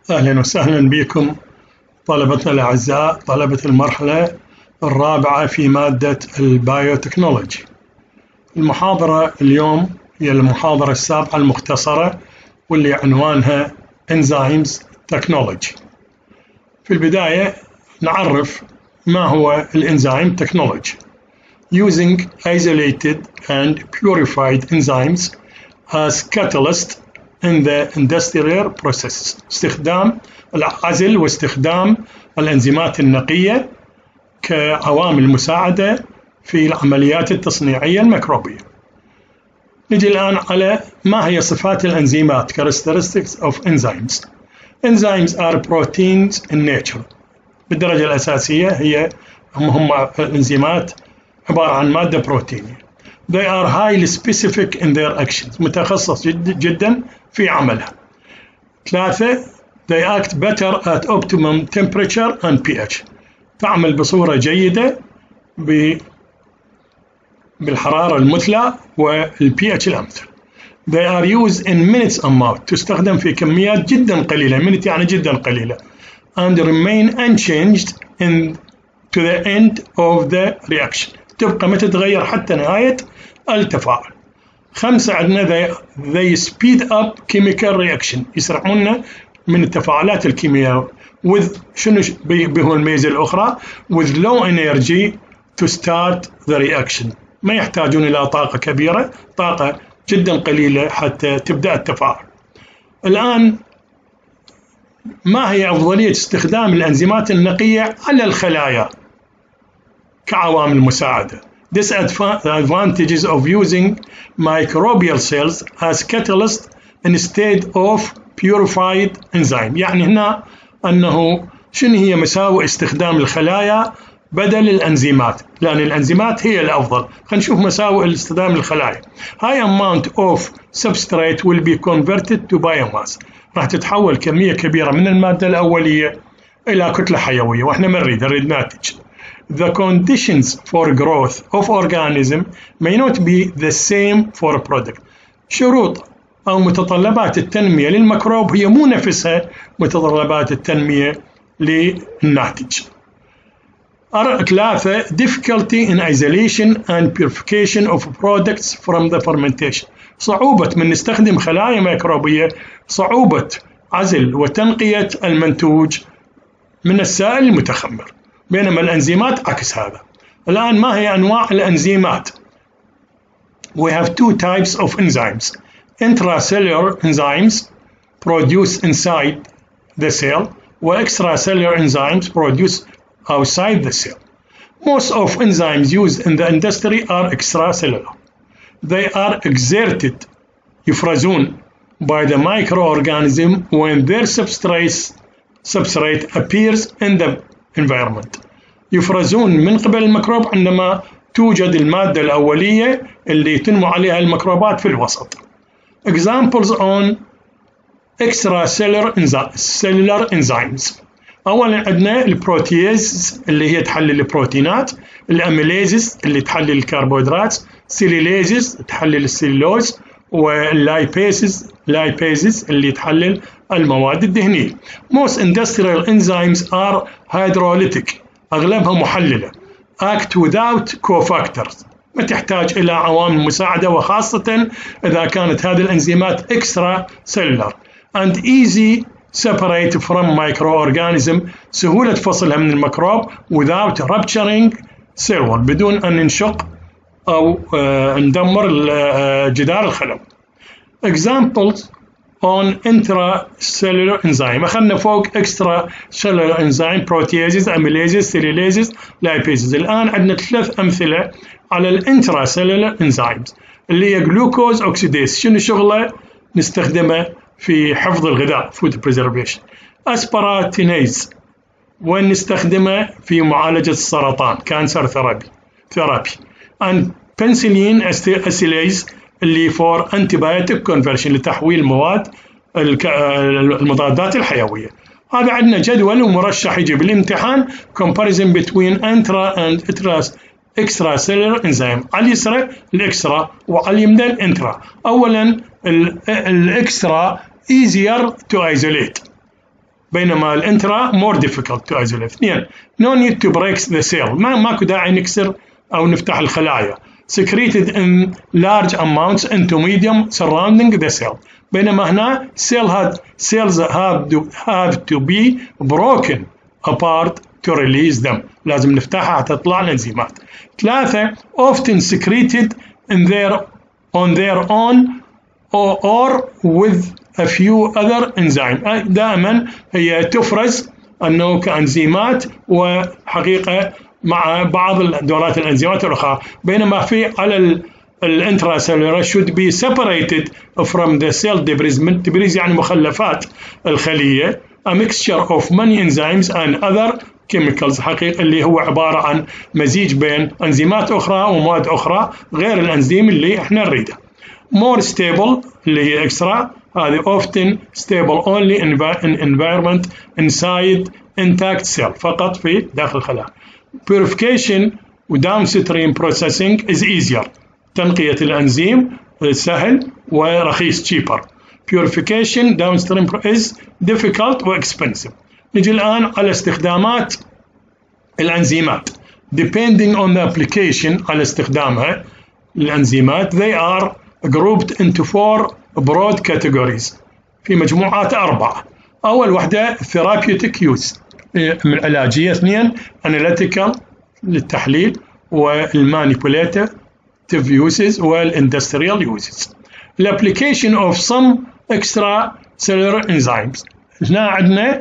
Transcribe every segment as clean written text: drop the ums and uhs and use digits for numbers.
أهلا وسهلا بكم طلبتنا الأعزاء طلبة المرحلة الرابعة في مادة البايوتكنولوجي. المحاضرة اليوم هي المحاضرة السابعة المختصرة واللي عنوانها Enzymes Technology. في البداية نعرف ما هو الإنزيم Technology. Using isolated and purified enzymes as catalyst in the industrial processes. استخدام العزل واستخدام الأنزيمات النقية كعوامل مساعدة في العمليات التصنيعية الميكروبية. نجي الآن على ما هي صفات الأنزيمات characteristics of enzymes. Enzymes are proteins in nature. بالدرجة الأساسية هم الأنزيمات عبارة عن مادة بروتينية. They are highly specific in their actions. متخصص جدا في عملها. 3. They act better at optimum temperature and pH. تعمل بصورة جيدة بالحرارة المثلى والpH الأمثل. They are used in minutes amount. تستخدم في كميات جدا قليلة. minute يعني جدا قليلة. And remain unchanged to the end of the reaction. تبقى ما تتغير حتى نهاية التفاعل. 5 عندنا they speed up chemical reaction. يسرعون من التفاعلات الكيميائية with شنو هو الميزة الأخرى with low energy to start the reaction. ما يحتاجون إلى طاقة كبيرة، طاقة جدا قليلة حتى تبدأ التفاعل. الآن ما هي أفضلية استخدام الأنزيمات النقية على الخلايا كعوامل مساعدة؟ Disadvantages of using microbial cells as catalyst instead of purified enzyme. يعني هنا أنه شنو هي مساوئ استخدام الخلايا بدل الأنزيمات، لأن الأنزيمات هي الأفضل. خلينا نشوف مساوئ استخدام الخلايا. High amount of substrate will be converted to biomass. راح تتحول كمية كبيرة من المادة الأولية إلى كتلة حيوية، وإحنا ما نريد ناتج. The conditions for growth of organism may not be the same for a product. شروط أو متطلبات التنمية للميكروب هي مو نفسها متطلبات التنمية للناتج. 3. Difficulty in isolation and purification of products from the fermentation. صعوبة من نستخدم خلايا ميكروبية، صعوبة عزل وتنقية المنتوج من السائل المتخمر، بينما الأنزيمات عكس هذا. الآن ما هي أنواع الأنزيمات؟ We have 2 types of enzymes. Intracellular enzymes produced inside the cell, و extracellular enzymes produced outside the cell. Most of enzymes used in the industry are extracellular. They are exerted يفرزون by the microorganism when their substrate appears in the environment. يفرزون من قبل الميكروب عندما توجد المادة الأولية اللي تنمو عليها الميكروبات في الوسط. Examples on extracellular enzymes. أولا عندنا البروتيز اللي هي تحلل البروتينات، الأميليزز اللي تحلل الكربوهيدرات، سيليليزز تحلل السيلولوز، واللايبيزز اللي تحلل المواد الدهنية. Most industrial enzymes are hydrolytic. أغلبها محللة. Act without cofactors. ما تحتاج إلى عوامل مساعدة، وخاصة إذا كانت هذه الأنزيمات extracellular and easy separate from microorganism. سهولة فصلها من الميكروب without rupturing cell wall. بدون أن ننشق أو ندمر جدار الخلوي. Examples on intracellular enzyme. أخذنا فوق extracellular enzyme proteases, amylases, cellulases, lipases. الآن عندنا 3 أمثلة على الانتراcellular enzymes اللي هي glucose oxidase. شنو شغله؟ نستخدمه في حفظ الغذاء food preservation. Asparaginase وين نستخدمه في معالجة السرطان cancer therapy. And penicillin acylase اللي for antibiotic conversion لتحويل المضادات الحيوية. هذا عندنا جدول ومرشح يجي بالامتحان comparison between intra and extracellular enzyme. على اليسرى الإكسترا وعلى اليمين الانترا. أولا الإكسترا easier to isolate. بينما الانترا more difficult to isolate. 2 no need to break the cell، ماكو داعي نكسر أو نفتح الخلايا. secreted in large amounts into medium surrounding the cell، بينما هنا cells have to be broken apart to release them، لازم نفتحها حتى تطلع الانزيمات. 3 often secreted on their own or with a few other enzymes، دائما هي تفرز أنه كأنزيمات وحقيقة مع بعض دورات الأنزيمات الأخرى، بينما في على الانتراسيلولار should be separated from the cell debris. من debris يعني مخلفات الخلية. a mixture of many enzymes and other chemicals، حقيقة اللي هو عبارة عن مزيج بين أنزيمات أخرى ومواد أخرى غير الأنزيم اللي احنا نريده. more stable اللي هي extra، هذه often stable only in environment inside intact cell، فقط في داخل الخلايا. purification و downstream processing is easier، تنقية الأنزيم سهل ورخيص cheaper. purification downstream is difficult و expensive. نجي الآن على استخدامات الأنزيمات. depending on the application، على استخدامها الأنزيمات they are grouped into 4 broad categories، في مجموعات 4. أول وحدة therapeutic use من العلاجية. 2 analytical للتحليل والmanipulative uses والindustrial uses. الapplication of some extracellular enzymes، هنا عندنا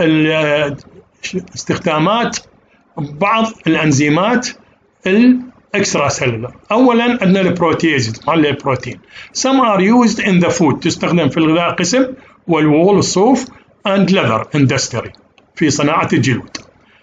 استخدامات بعض الأنزيمات الإكسترا سيلولر. أولا عندنا البروتيزز مال البروتين. some are used in the food، تستخدم في الغذاء قسم، والوول الصوف and leather industry في صناعة الجلود.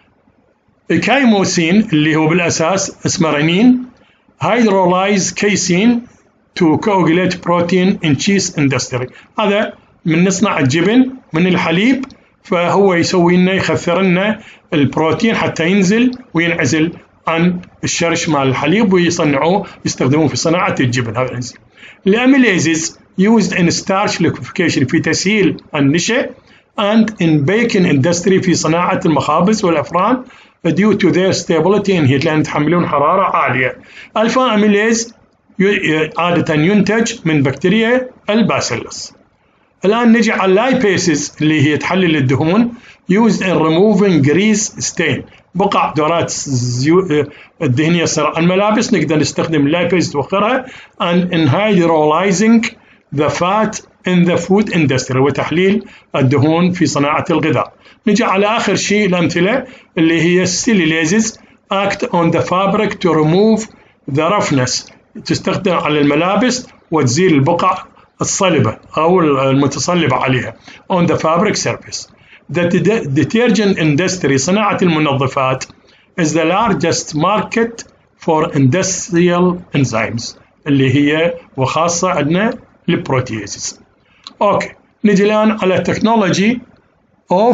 الكايموسين اللي هو بالأساس اسمه رنين hydrolyze casein to coagulate protein in cheese industry، هذا من نصنع الجبن من الحليب، فهو يسوي لنا يخثر لنا البروتين حتى ينزل وينعزل عن الشرش مال الحليب ويصنعوه يستخدموه في صناعة الجبن هذا الانزيم. الاميليزز used in starch liquefaction في تسهيل النشا and in baking industry في صناعة المخابز والأفران due to their stability in heat، لأن يتحملون حرارة عالية. الفا اميليز عادة ينتج من بكتيريا الباسيلس. الآن نجي على اللايبيسز اللي هي تحلل الدهون used in removing grease stain، بقع دورات الدهنية صار الملابس نقدر نستخدم اللايبيز توخرها and in hydrolyzing the fat in the food industry، وتحليل الدهون في صناعة الغذاء. نجي على آخر شيء الأمثلة اللي هي السيليليزز act on the fabric to remove the roughness، تستخدم على الملابس وتزيل البقع الصلبة أو المتصلبة عليها on the fabric surface. The detergent industry صناعة المنظفات is the largest market for industrial enzymes اللي هي وخاصة عندنا البروتيزز. أوكي، نجي الآن على technology of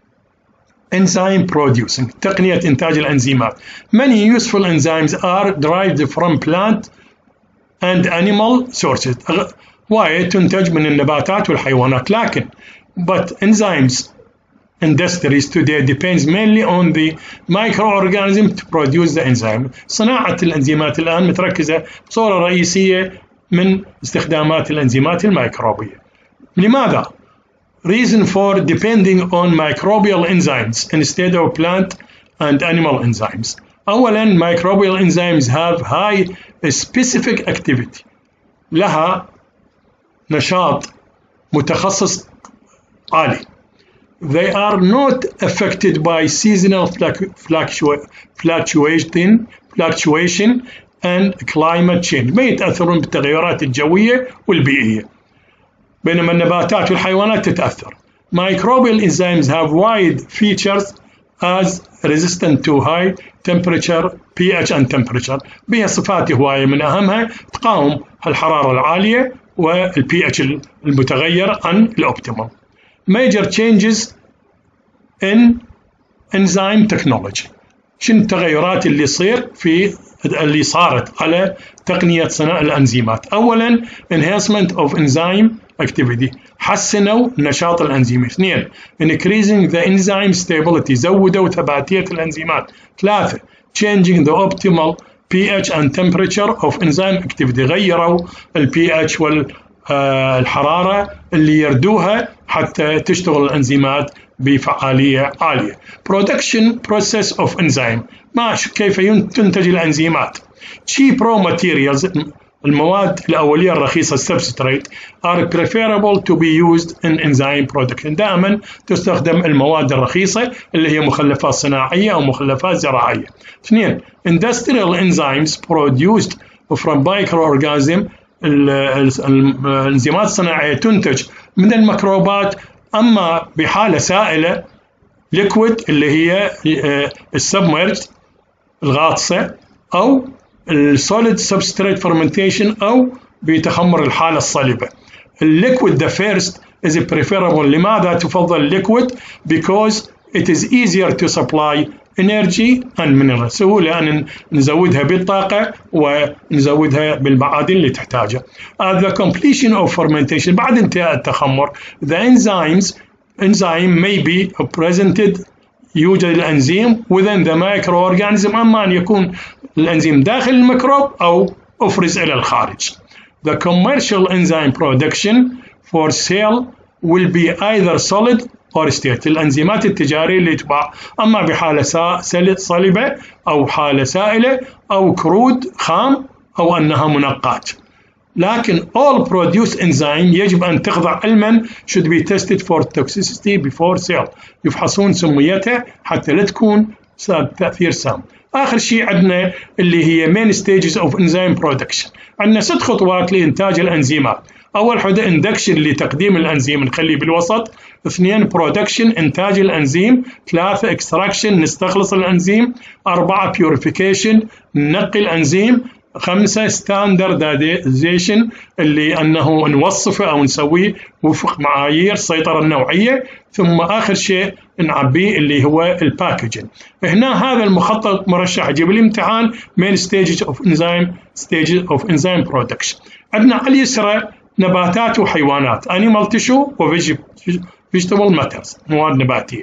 enzyme producing، تقنية إنتاج الأنزيمات. Many useful enzymes are derived from plant and animal sources، وايد تنتج من النباتات والحيوانات، لكن but enzymes industries today depends mainly on the microorganism to produce the enzyme. صناعة الأنزيمات الآن متركزة بصورة رئيسية من استخدامات الأنزيمات الميكروبية. لماذا؟ Reason for depending on microbial enzymes instead of plant and animal enzymes. أولاً microbial enzymes have high specific activity، لها نشاط متخصص عالي. They are not affected by seasonal fluctuation and climate change، ما يتأثرون بالتغيرات الجوية والبيئية، بينما النباتات والحيوانات تتأثر. Microbial enzymes have wide features as resistant to high temperature pH and temperature، بها صفات هواية، من أهمها تقاوم الحرارة العالية والPH المتغير عن الأوبتيمال. Major changes in enzyme technology، شنو التغيرات اللي صارت على تقنية صناعة الأنزيمات؟ أولاً enhancement of enzyme activity. حسنوا نشاط الأنزيم. 2 increasing the enzyme stability، زودوا ثباتية الأنزيمات. 3 changing the optimal pH and temperature of enzyme activity، غيروا ال pH والحرارة اللي يردوها حتى تشتغل الأنزيمات بفعالية عالية. production process of enzyme، كيف تنتج الأنزيمات. cheap raw materials، المواد الأولية الرخيصة substrate are preferable to be used in enzyme production. دائما تستخدم المواد الرخيصة اللي هي مخلفات صناعية أو مخلفات زراعية. 2 industrial enzymes produced from microorganism، الانزيمات الصناعية تنتج من الميكروبات، أما بحالة سائلة liquid اللي هي السبمرج الغاطسة، أو السوليد سبستريت fermentation أو بتخمر الحالة الصلبة. الليكويد the first is preferable. لماذا تفضل liquid؟ because it is easier to supply energy and minerals، سهولة أن نزودها بالطاقة ونزودها بالمعادن اللي تحتاجها. At the completion of fermentation، بعد انتهاء التخمر، the enzyme may be presented، يوجد الأنزيم within the microorganism، أما أن يكون الأنزيم داخل الميكروب أو أفرز إلى الخارج. The commercial enzyme production for sale will be either solid or state، الأنزيمات التجارية اللي تباع أما بحالة صلبة أو حالة سائلة أو كرود خام أو أنها منقاة. لكن all produced enzyme يجب أن تخضع علما should be tested for toxicity before sale، يفحصون سميتها حتى لا تكون تأثير سام. آخر شيء عندنا اللي هي main stages of enzyme production، عندنا 6 خطوات لإنتاج الأنزيمات. أول حاجة induction لتقديم الأنزيم نخليه بالوسط. 2 production إنتاج الأنزيم. 3 extraction نستخلص الأنزيم. 4 purification ننقي الأنزيم. 5 standardization اللي أنه نوصفه أو نسويه وفق معايير السيطرة النوعية. ثم آخر شيء نعبيه اللي هو الباكجين. هنا هذا المخطط مرشح يجيب الامتحان main stages of enzyme production. عندنا على اليسرى نباتات وحيوانات animal tissue و vegetable matters، مواد نباتية.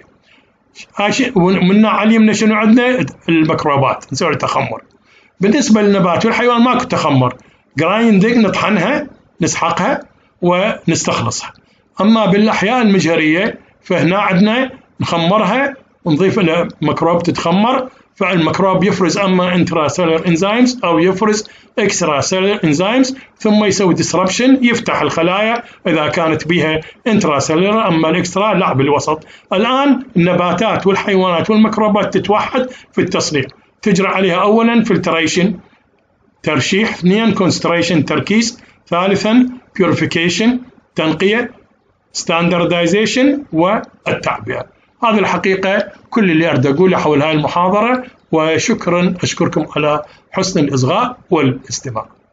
ومن على اليمنى شنو عندنا؟ الميكروبات نسوي تخمر. بالنسبة للنبات والحيوان ماكو تخمر، grinding نطحنها نسحقها ونستخلصها. أما بالأحياء المجهرية فهنا عندنا نخمرها ونضيف لها ميكروب تتخمر، فالميكروب يفرز أما intracellular enzymes أو يفرز extracellular enzymes، ثم يسوي disruption يفتح الخلايا إذا كانت بها intracellular، أما الإكسترا لا بالوسط. الآن النباتات والحيوانات والميكروبات تتوحد في التصنيع، تجرى عليها أولا filtration ترشيح، 2 concentration تركيز، 3 purification تنقية، standardization والتعبئة. هذه الحقيقة كل اللي أريد أقوله حول هذه المحاضرة، وشكرا أشكركم على حسن الإصغاء والاستماع.